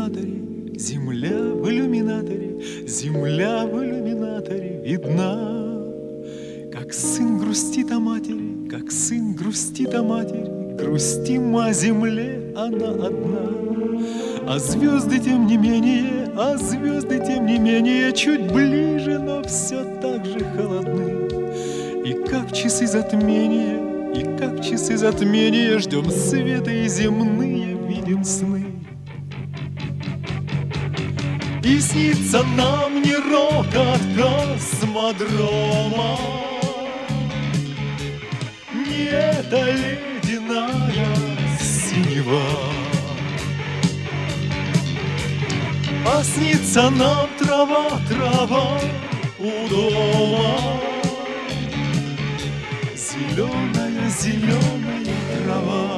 иллюминаторе, земля в иллюминаторе, земля в иллюминаторе видна. Как сын грустит о матери, как сын грустит о матери, грустим о земле, она одна. А звезды тем не менее, а звезды тем не менее чуть ближе, но все так же холодны. И как часы затмения, и как часы затмения ждем света и земные видим сны. И снится нам не рокот космодрома, не эта ледяная синева, а снится нам трава, трава у дома, зеленая, зеленая трава.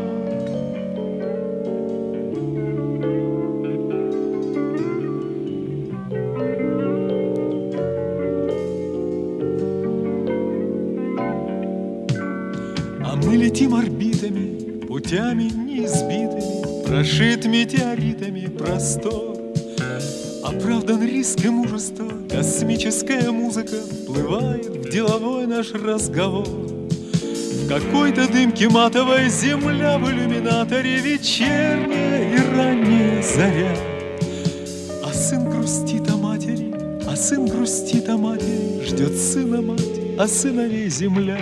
А мы летим орбитами, путями неизбитыми, прошит метеоритами простор. Оправдан риск и мужество, космическая музыка вплывает в деловой наш разговор. В какой-то дымке матовой земля в иллюминаторе, вечерняя и ранняя заря. А сын грустит о матери, а сын грустит о матери, ждет сына мать, а сыновей земля.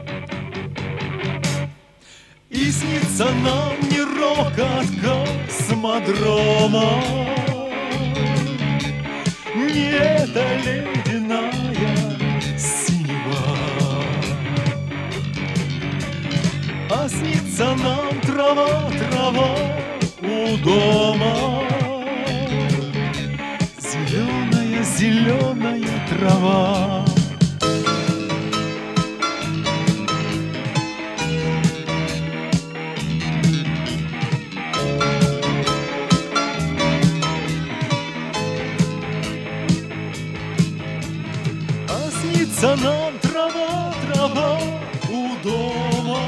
И снится нам не рокот космодрома, не эта ледяная синева, а снится нам трава, трава у дома, зеленая, зеленая трава. Снится нам трава, трава у дома,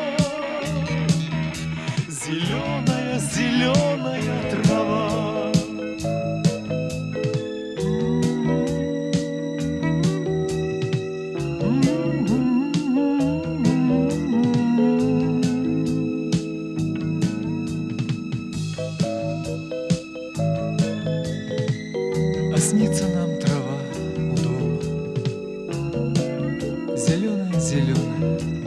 зеленая, зеленая трава. А снится нам трава у дома, зеленая, зеленая